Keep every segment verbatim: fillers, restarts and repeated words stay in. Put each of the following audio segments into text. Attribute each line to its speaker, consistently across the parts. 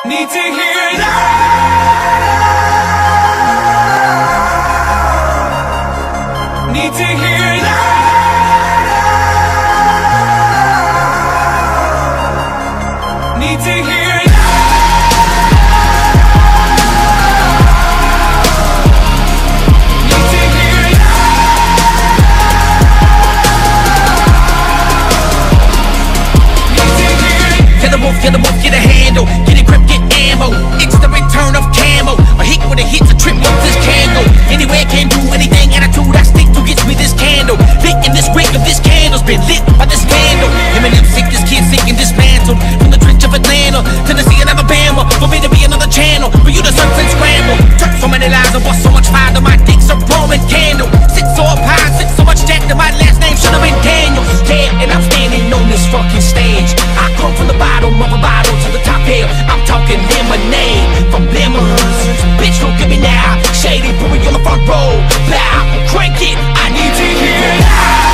Speaker 1: Need to hear love. Need to hear love. Need to hear love. Need to hear love. Need to hear.
Speaker 2: Get the wolf, get the wolf, get a handle. Get it grip, get ammo. It's the return of camo. A hit with a hit's a trip with this candle. Anywhere can do anything, attitude I stick to gets me this candle. Lit in this wick of this candle's been lit by this candle. Eminem sick, this kid sick and dismantled. From the trench of Atlanta, Tennessee and Alabama. For me to be another channel, for you to surf and scramble. Took so many lies and bust so much fire to my dick's a Roman candle. Sit so up high, sit so much jack that my last name should've been Daniel. Yeah, and I'm standing on this fucking stage. I come from the bottom of a bottle to the top here. I'm talking lemonade from lemons. Bitch, look at me now. Shady, put me on the front row. Loud, crank it. I need to hear loud.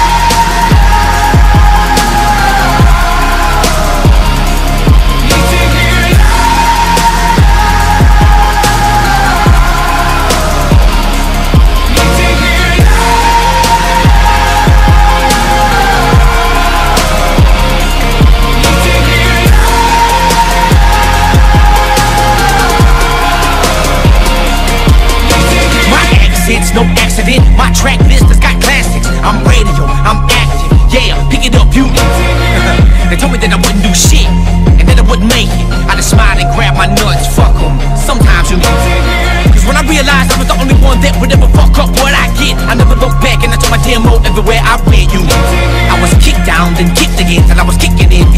Speaker 1: Need to hear love. Need to hear love. Need to hear
Speaker 2: My accent's no accident. My track list has got classics. I'm radio, I'm active. Yeah, pick it up, you. They told me that I wouldn't do shit and that I wouldn't make it. I just smiled and grabbed my nuts. Fuck 'em. Sometimes you know. Cause when I realized I was the only one that would ever fuck up what I get, I never looked back and I took my demo everywhere I went. You. I was kicked down, then kicked again till I was kicking in.